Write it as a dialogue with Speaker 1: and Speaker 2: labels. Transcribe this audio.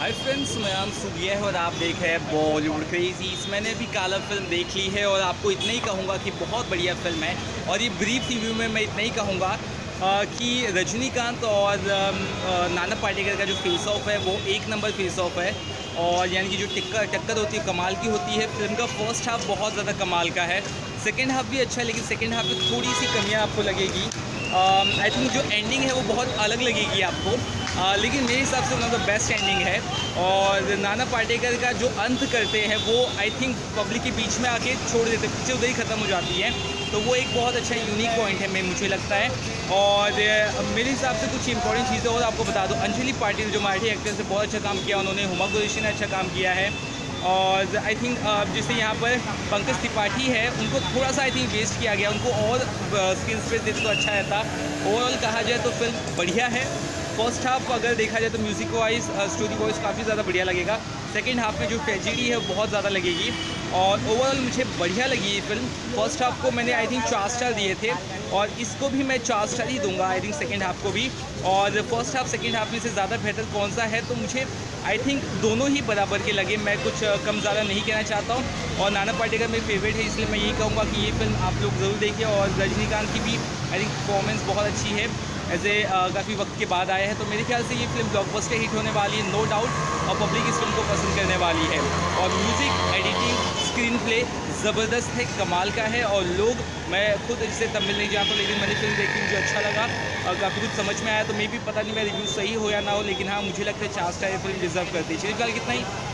Speaker 1: Hi friends, मैं नाम सुदिया है और आप देख रहे हैं बॉलीवुड क्रेजीज। मैंने भी काला फिल्म देख ली है और आपको इतना ही कहूँगा कि बहुत बढ़िया फिल्म है। और ये ब्रीफ रिव्यू में मैं इतना ही कहूँगा कि रजनीकांत और नाना पाटेकर का जो फेस ऑफ है वो एक नंबर फेस ऑफ है। और यानी कि जो टक्कर होती है कमाल की होती है। फिल्म का फर्स्ट हाफ बहुत ज़्यादा कमाल का है, सेकेंड हाफ भी अच्छा है, लेकिन सेकेंड हाफ में थोड़ी सी कमियाँ आपको लगेगी। आई थिंक जो एंडिंग है वो बहुत अलग लगेगी आपको, लेकिन मेरे हिसाब से one of the best ending है। और नाना पाटेकर का जो अंत करते हैं वो आई थिंक पब्लिक के बीच में आके छोड़ देते, पिक्चर उधर ही ख़त्म हो जाती है। तो वो एक बहुत अच्छा यूनिक पॉइंट है मैं मुझे लगता है। और मेरे हिसाब से कुछ इंपॉर्टेंट चीज़ें और आपको बता दूँ। अंजलि पाटिल जो मराठी एक्ट्रेस से बहुत अच्छा काम किया उन्होंने, हुमा कुरैशी ने अच्छा काम किया है। और आई थिंक जैसे यहाँ पर पंकज त्रिपाठी है उनको थोड़ा सा आई थिंक वेस्ट किया गया, उनको और स्क्रीन स्पेस देते तो अच्छा रहता। ओवरऑल कहा जाए तो फिल्म बढ़िया है। फर्स्ट हाफ अगर देखा जाए तो म्यूज़िक वाइज स्टोरी वाइज काफ़ी ज़्यादा बढ़िया लगेगा। सेकेंड हाफ में जो ट्रेजेडी है बहुत ज़्यादा लगेगी। और ओवरऑल मुझे बढ़िया लगी ये फिल्म। फर्स्ट हाफ को मैंने आई थिंक 4 स्टार दिए थे और इसको भी मैं 4 स्टार ही दूंगा आई थिंक सेकेंड हाफ को भी। और फर्स्ट हाफ सेकेंड हाफ में से ज़्यादा बेहतर कौन सा है तो मुझे आई थिंक दोनों ही बराबर के लगे। मैं कुछ कम ज़्यादा नहीं कहना चाहता हूँ। और नाना पाटेकर मेरी फेवरेट है, इसलिए मैं यही कहूँगा कि ये फिल्म आप लोग ज़रूर देखिए। और रजनीकांत की भी आई थिंक परफॉर्मेंस बहुत अच्छी है, ऐसे काफ़ी वक्त के बाद आया है। तो मेरे ख्याल से ये फिल्म ब्लॉकबस्टर हिट होने वाली है, नो डाउट। और पब्लिक इस फिल्म को पसंद करने वाली है। और म्यूज़िक, एडिटिंग, स्क्रीन प्ले ज़बरदस्त है, कमाल का है। और लोग, मैं खुद इससे तमिल नहीं जानता, लेकिन मैंने फिल्म देखी, मुझे अच्छा लगा और काफ़ी कुछ समझ में आया। तो मे भी पता नहीं मेरा रिव्यू सही हो या ना हो, लेकिन हाँ मुझे लगता है 4 स्टार ये फिल्म डिज़र्व करती है। चलिए फिलहाल कितना ही।